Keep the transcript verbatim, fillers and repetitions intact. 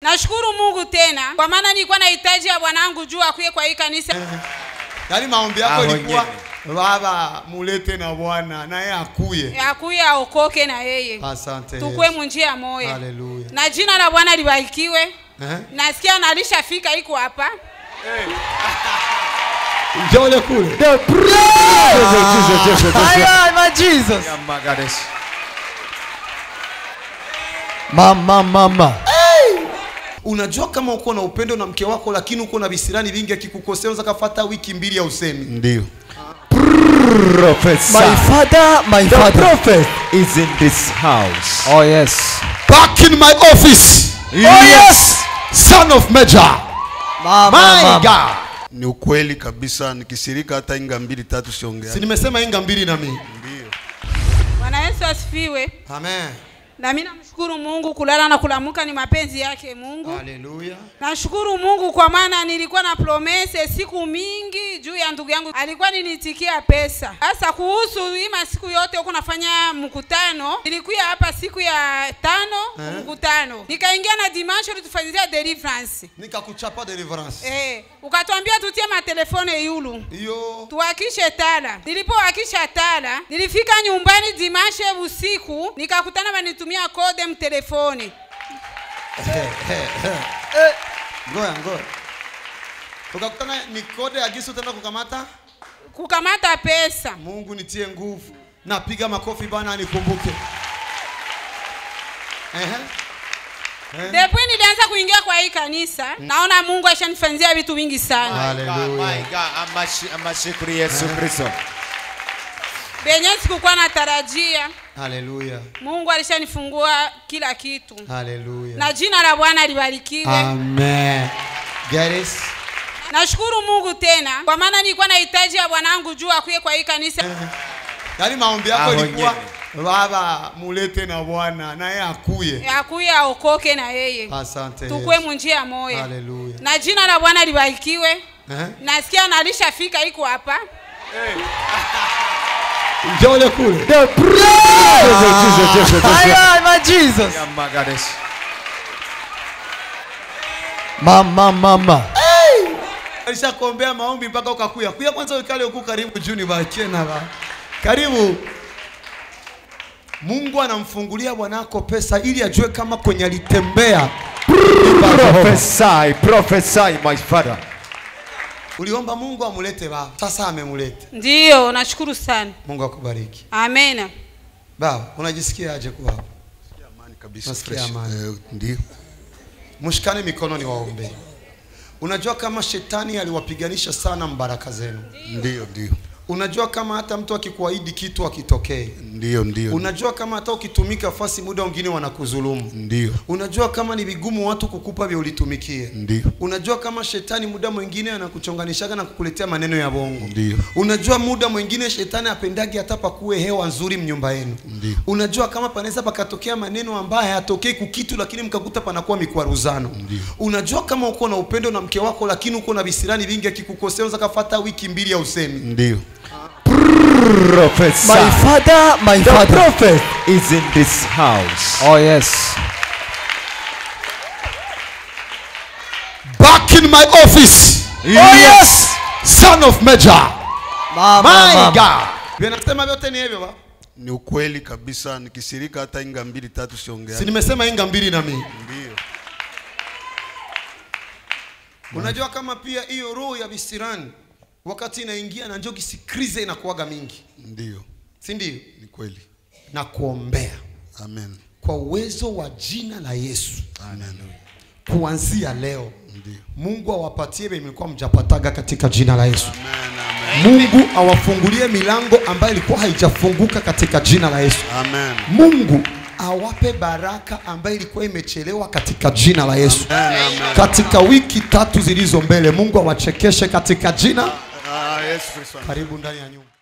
Nashukuru Mungu tena kwa maana nilikuwa nahitaji ya bwanangu juu akuye kwa hii kanisa. Yaani maombi yako ilikuwa baba mulete na Bwana na yeye akuye. Akuye aokoke na yeye. Asante. Tukue munjia moyo. Haleluya. Na jina la Bwana libarikiwe. Eh? Nasikia na alishafika iko hapa. Eh. Njole kule. The praise. Aya my Jesus. Mama mama. Hey! Unajua kama uko na upendo na mke wako lakini uko na visirani vingi akikukosea unaweza kufuata wiki mbili ya usemi. Ndio. Professor. My father, my father. The prophet is in this house. Oh yes. Back in my office. Yes. Oh yes. Son of Major. Mama, my mama. God. Ni ukweli kabisa nikisirika hata inga mbili tatu siongea. Si nimesema inga mbili na mimi. Ndio. Bwana Yesu asifiwe. Amen. Na mimi namshukuru Mungu, kulala na kulamuka ni mapenzi yake Mungu. Haleluya. Nashukuru Mungu kwa maana nilikuwa na promese siku mingi juu ya ndugu yangu. Alikuwa nilitikia pesa. Sasa kuhusu hii siku yote huko nafanya mkutano, nilikuja hapa siku ya tano eh, mkutano. Nikaingia na dimanche tufanyia deliverance. Nikakuchapa deliverance. Eh, ukatuambia tutie matelefone yulu. Yo. Tuwakishe tala. Nilipowakisha tala, nilifika nyumbani dimanche usiku, nikakutana banitu mia kode mtelefoni. Ngoja ngoja. Tukakutana ni kode ya gisu tena kukamata? Kukamata pesa. Mungu nitie nguvu. Napiga makofi bana nikumbuke. Ehe. Eh. Depuis nilianza kuingia kwa hii kanisa, hmm, naona Mungu ashanifanyia vitu vingi sana. Hallelujah. My God, amashi amashukuri Yesu Kristo. Benye sikukuwa natarajia. Hallelujah. Mungu alishanifungua kila kitu. Hallelujah. Na jina la Bwana libarikiwe. Amen. Guys. Nashukuru Mungu tena kwa maana nilikuwa nahitaji ya bwanangu juu akuye kwa hii kanisa. Yaani maombi yako ilikuwa baba mulete na Bwana na yeye akuye. Akuye aokoke na yeye. Asante. Tukue munjia moyo. Haleluya. Na jina la Bwana libarikiwe. Eh? Nasikia na alishafika iko hapa. Eh. Njole kule. The praise. Aya my Jesus. Mama mama. Hey! Alishakuombea maombi mpaka ukakuya. Kuya kwanza ukale huku karibu juu ni baachie na ba. Karibu. Mungu anamfungulia bwanako pesa ili ajue kama kwenye alitembea. Prophesy, prophesy my father. Uliomba Mungu amulete baba. Sasa amemuleta. Ndio, nashukuru sana. Mungu akubariki. Amen. Baba, unajisikia aje kwa hapa? Nasikia amani kabisa. Nasikia amani. Eh, ndio. Mshikane mikono ni waombe. Unajua kama shetani aliwapiganisha sana mbaraka zenu. Ndio, ndio. Unajua kama hata mtu akikuahidi kitu akitokee. Ndio, ndio. Unajua kama hata ukitumika fasi muda mwingine wanakudhulumu. Ndio. Unajua kama ni vigumu watu kukupa vya ulitumikie. Ndio. Unajua kama shetani muda mwingine anakuchonganishaga na kukuletea maneno ya bongo. Ndio. Unajua muda mwingine shetani apendagi hata pakuwe hewa nzuri mnyumba yenu. Ndio. Unajua kama panaweza pakatokea maneno ambayo hayatokei kukitu lakini mkakuta panakuwa mikwaruzano. Ndio. Unajua kama uko na upendo na mke wako lakini uko na visirani vingi akikukosea unaweza kufuata wiki mbili ya usemi. Ndio. Professor. My father, my the father. Prophet is in this house. Oh yes. Back in my office. Yes. Oh yes. Son of Major. Mama, my mama. God. Vinasema vyote ni hivyo ba? Ni ukweli kabisa nikisirika hata inga mbili tatu siongea. Si nimesema inga mbili na mimi. Ndio. Unajua kama pia hiyo roho ya visirani wakati inaingia na njoo kisikrize inakuaga mingi. Ndio. Si ndio? Ni kweli. Na kuombea. Amen. Kwa uwezo wa jina la Yesu. Amen. Kuanzia leo. Ndio. Mungu awapatie mlikuwa mjapataga katika jina la Yesu. Amen, amen. Mungu awafungulie milango ambayo ilikuwa haijafunguka katika jina la Yesu. Amen. Mungu awape baraka ambayo ilikuwa imechelewa katika jina la Yesu. Amen, amen. Katika wiki tatu zilizo mbele Mungu awachekeshe katika jina. Ah, Yesu Kristo. Karibu ndani ya nyumba.